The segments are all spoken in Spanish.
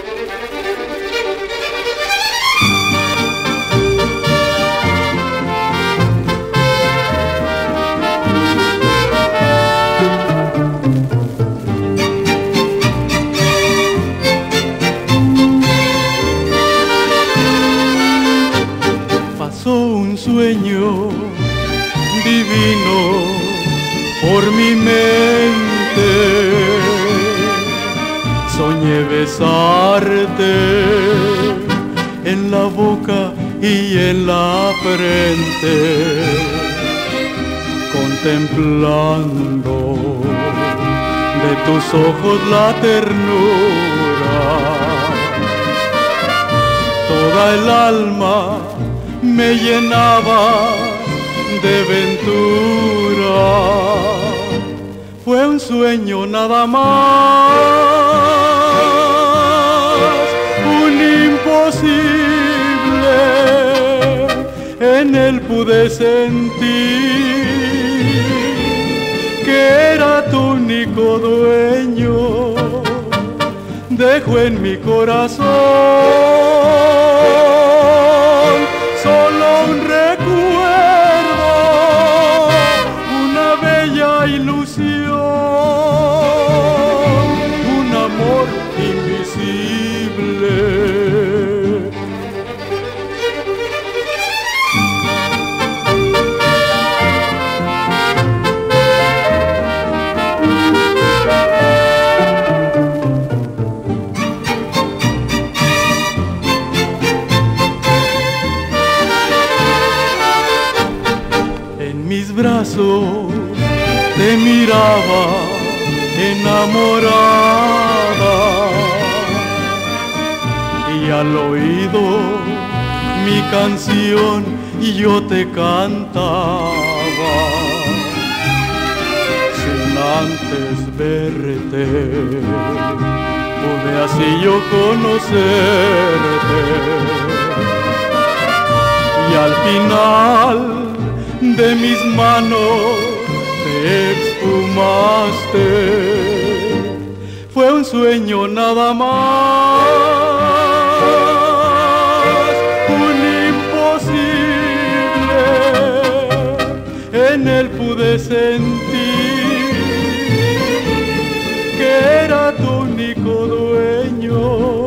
Un sueño divino por mi mente, soñé besarte en la boca y en la frente, contemplando de tus ojos la ternura, toda el alma me llenaba de ventura. Fue un sueño nada más, un imposible. En él pude sentir que era tu único dueño. Dejo en mi corazón solo un recuerdo, una bella ilusión, un amor invisible. Brazos te miraba enamorada y al oído mi canción y yo te cantaba sin antes verte, pude así yo conocerte y al final de mis manos te exhumaste. Fue un sueño nada más, un imposible. En él pude sentir que era tu único dueño.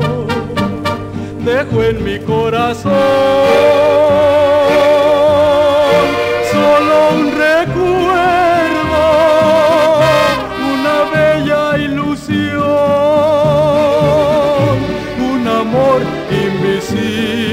Dejo en mi corazón solo un recuerdo, una bella ilusión, un amor invisible.